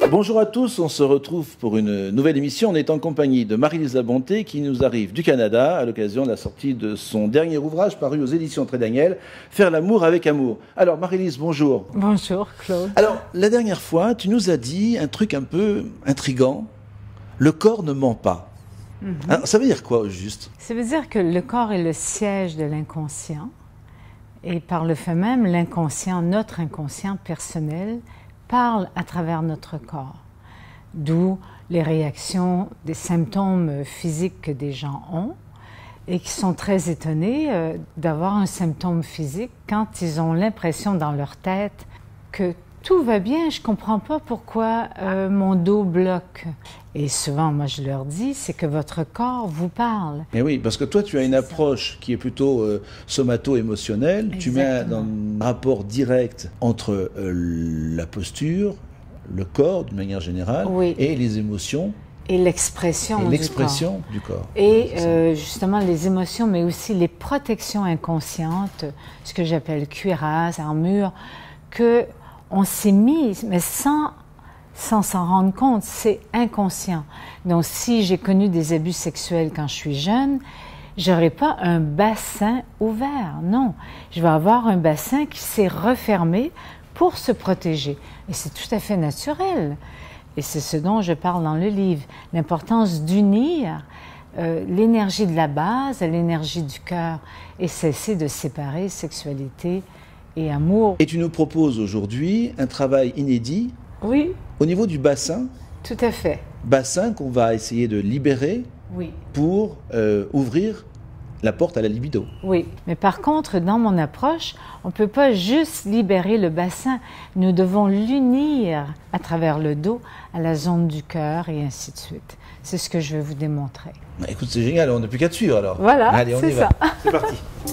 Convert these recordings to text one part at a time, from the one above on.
Bonjour à tous, on se retrouve pour une nouvelle émission. On est en compagnie de Marie-Lise Labonté qui nous arrive du Canada à l'occasion de la sortie de son dernier ouvrage paru aux éditions Trait Daniel, Faire l'amour avec amour. Alors Marie-Lise, bonjour. Bonjour Claude. Alors la dernière fois, tu nous as dit un truc un peu intriguant, le corps ne ment pas. Alors, ça veut dire quoi au juste? Ça veut dire que le corps est le siège de l'inconscient et par le fait même, l'inconscient, notre inconscient personnel, parle à travers notre corps. D'où les réactions, des symptômes physiques que des gens ont et qui sont très étonnés d'avoir un symptôme physique quand ils ont l'impression dans leur tête que tout va bien, je ne comprends pas pourquoi mon dos bloque. Et souvent, moi je leur dis, c'est que votre corps vous parle. Mais oui, parce que toi tu as une approche qui est plutôt somato-émotionnelle. Tu mets dans un rapport direct entre la posture, le corps d'une manière générale, oui, et les émotions. Et l'expression du corps. Et justement les émotions, mais aussi les protections inconscientes, ce que j'appelle cuirasse, armure, que on s'est mis, mais sans s'en rendre compte, c'est inconscient. Donc si j'ai connu des abus sexuels quand je suis jeune, j'aurais pas un bassin ouvert, non. Je vais avoir un bassin qui s'est refermé pour se protéger. Et c'est tout à fait naturel. Et c'est ce dont je parle dans le livre. L'importance d'unir l'énergie de la base à l'énergie du cœur et cesser de séparer sexualité et amour. Et tu nous proposes aujourd'hui un travail inédit. Oui. Au niveau du bassin. Tout à fait. Bassin qu'on va essayer de libérer, oui, pour ouvrir la porte à la libido. Oui, mais par contre, dans mon approche, on ne peut pas juste libérer le bassin. Nous devons l'unir à travers le dos à la zone du cœur et ainsi de suite. C'est ce que je vais vous démontrer. Bah, écoute, c'est génial, on n'a plus qu'à te suivre alors. Voilà, allez, on y va. C'est parti.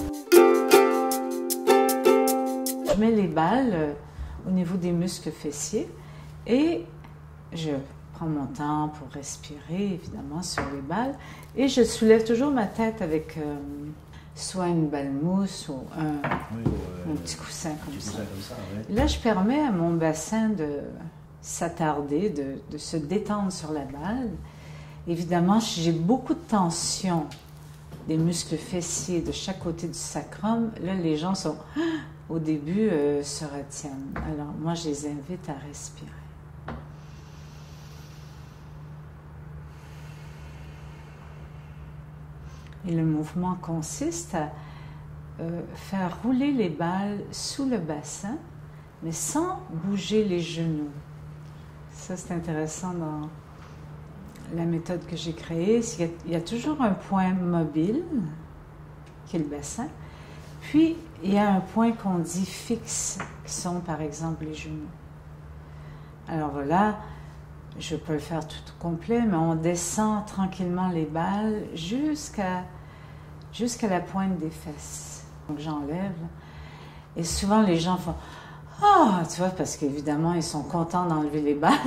Je mets les balles au niveau des muscles fessiers et je prends mon temps pour respirer, évidemment, sur les balles. Et je soulève toujours ma tête avec soit une balle mousse ou un petit coussin comme ça. Ouais. Là, je permets à mon bassin de s'attarder, de se détendre sur la balle. Évidemment, si j'ai beaucoup de tension des muscles fessiers de chaque côté du sacrum, là, les gens sont, au début, se retiennent. Alors, moi, je les invite à respirer. Et le mouvement consiste à faire rouler les balles sous le bassin, mais sans bouger les genoux. Ça, c'est intéressant dans la méthode que j'ai créée. Il y a toujours un point mobile, qui est le bassin, puis il y a un point qu'on dit fixe, qui sont par exemple les genoux. Alors voilà, je peux le faire tout complet, mais on descend tranquillement les balles jusqu'à la pointe des fesses. Donc j'enlève. Et souvent les gens font « Ah! » Tu vois, parce qu'évidemment, ils sont contents d'enlever les balles.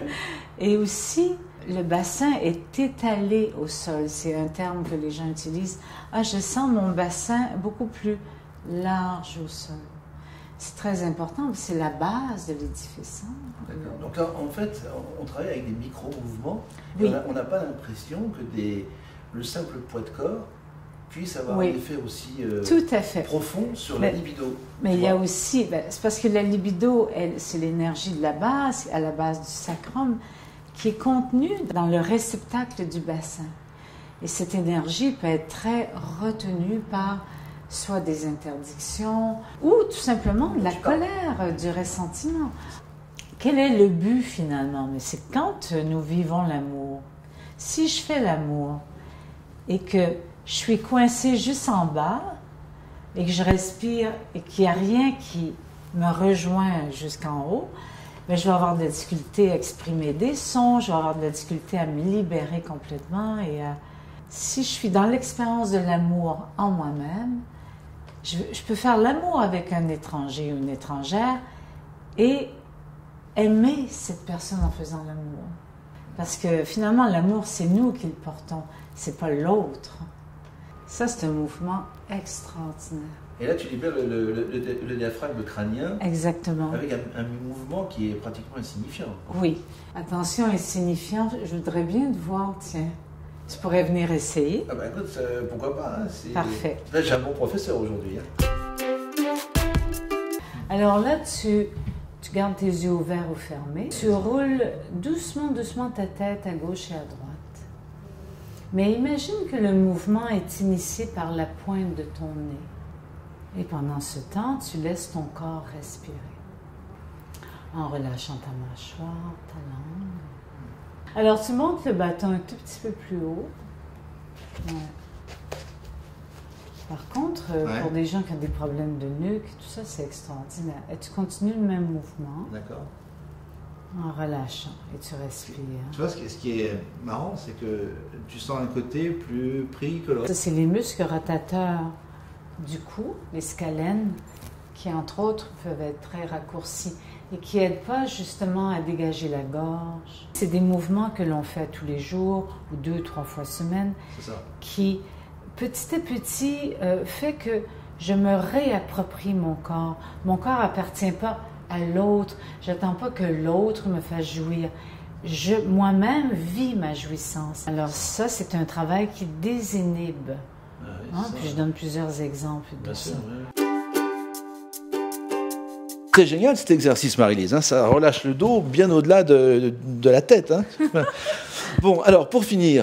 Et aussi, le bassin est étalé au sol. C'est un terme que les gens utilisent. « Ah, je sens mon bassin beaucoup plus large au sol. » C'est très important, c'est la base de l'édifice. Donc là, en fait, on travaille avec des micro-mouvements. Oui. On n'a pas l'impression que le simple poids de corps puisse avoir un effet aussi tout à fait profond sur la libido. Mais il y a aussi, c'est parce que la libido, c'est l'énergie de la base, à la base du sacrum, qui est contenue dans le réceptacle du bassin. Et cette énergie peut être très retenue par soit des interdictions ou tout simplement de la colère, du ressentiment. Quel est le but finalement? Mais c'est quand nous vivons l'amour. Si je fais l'amour et que je suis coincée juste en bas et que je respire et qu'il n'y a rien qui me rejoint jusqu'en haut, bien, je vais avoir de la difficulté à exprimer des sons, je vais avoir de la difficulté à me libérer complètement. Si je suis dans l'expérience de l'amour en moi-même, je peux faire l'amour avec un étranger ou une étrangère et aimer cette personne en faisant l'amour. Parce que finalement, l'amour, c'est nous qui le portons, c'est pas l'autre. Ça, c'est un mouvement extraordinaire. Et là, tu libères le diaphragme crânien. Exactement. Avec un mouvement qui est pratiquement insignifiant. Oui. Attention, insignifiant, je voudrais bien te voir, tiens. Tu pourrais venir essayer. Ah ben écoute, pourquoi pas. Hein, parfait. Là, j'ai un bon professeur aujourd'hui. Hein. Alors là, tu gardes tes yeux ouverts ou fermés. Tu roules doucement, doucement ta tête à gauche et à droite. Mais imagine que le mouvement est initié par la pointe de ton nez. Et pendant ce temps, tu laisses ton corps respirer. En relâchant ta mâchoire, ta langue. Alors, tu montes le bâton un tout petit peu plus haut. Ouais. Par contre, pour des gens qui ont des problèmes de nuque, tout ça, c'est extraordinaire. Et tu continues le même mouvement. D'accord. En relâchant. Et tu respires. Tu vois, ce qui est marrant, c'est que tu sens un côté plus pris que l'autre. Ça, c'est les muscles rotateurs du cou, les scalènes, qui, entre autres, peuvent être très raccourcis et qui n'aident pas justement à dégager la gorge. C'est des mouvements que l'on fait tous les jours ou 2-3 fois semaine qui, petit à petit, fait que je me réapproprie mon corps. Mon corps n'appartient pas à l'autre. Je n'attends pas que l'autre me fasse jouir. Moi-même vis ma jouissance. Alors ça, c'est un travail qui désinhibe. Puis je donne plusieurs exemples de ça. Très génial cet exercice, Marie-Lise. Hein, ça relâche le dos bien au-delà de la tête. Hein. Bon, alors pour finir,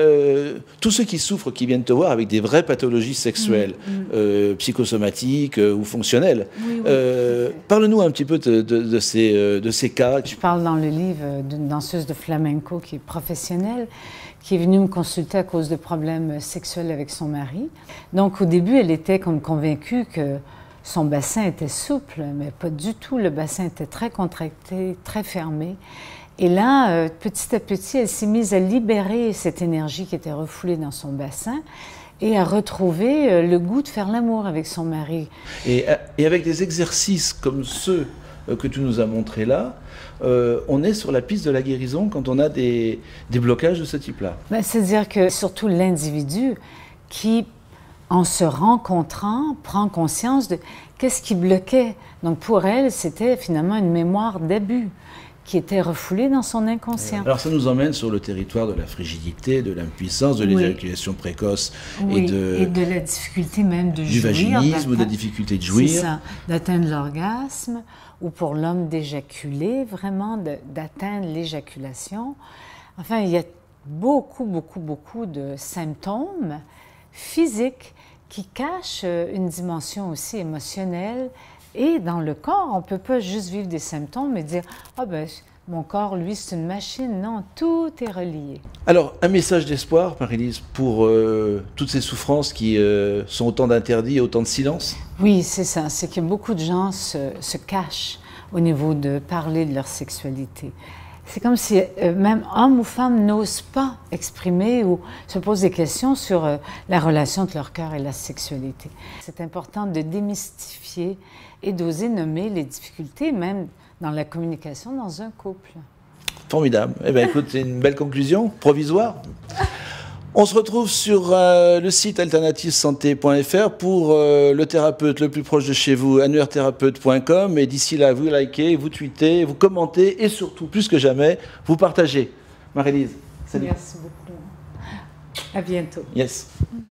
tous ceux qui souffrent, qui viennent te voir avec des vraies pathologies sexuelles, psychosomatiques ou fonctionnelles, parle-nous un petit peu de ces cas. Je parle dans le livre d'une danseuse de flamenco qui est professionnelle, qui est venue me consulter à cause de problèmes sexuels avec son mari. Donc au début, elle était comme convaincue que son bassin était souple, mais pas du tout. Le bassin était très contracté, très fermé. Et là, petit à petit, elle s'est mise à libérer cette énergie qui était refoulée dans son bassin et à retrouver le goût de faire l'amour avec son mari. Et avec des exercices comme ceux que tu nous as montrés là, on est sur la piste de la guérison quand on a des blocages de ce type-là. Ben, c'est-à-dire que surtout l'individu qui, en se rencontrant, prend conscience de qu'est-ce qui bloquait. Donc pour elle, c'était finalement une mémoire d'abus qui était refoulée dans son inconscient. Alors ça nous emmène sur le territoire de la frigidité, de l'impuissance, de l'éjaculation précoce et de la difficulté même de jouir. Du vaginisme ou de la difficulté de jouir. C'est ça, d'atteindre l'orgasme, ou pour l'homme d'éjaculer, vraiment d'atteindre l'éjaculation. Enfin, il y a beaucoup de symptômes physiques qui cachent une dimension aussi émotionnelle. Et dans le corps, on ne peut pas juste vivre des symptômes et dire « Ah ben, mon corps, lui, c'est une machine. » Non, tout est relié. Alors, un message d'espoir, Marie-Lise, pour toutes ces souffrances qui sont autant d'interdits et autant de silence? Oui, c'est ça. C'est que beaucoup de gens se cachent au niveau de parler de leur sexualité. C'est comme si même hommes ou femmes n'osent pas exprimer ou se posent des questions sur la relation entre leur cœur et la sexualité. C'est important de démystifier et d'oser nommer les difficultés, même dans la communication dans un couple. Formidable. Eh bien, écoute, c'est une belle conclusion, provisoire. On se retrouve sur le site alternativessanté.fr pour le thérapeute le plus proche de chez vous, annuairthérapeute.com. Et d'ici là, vous likez, vous tweetez, vous commentez et surtout, plus que jamais, vous partagez. Marie-Lise, salut. Merci beaucoup. À bientôt. Yes.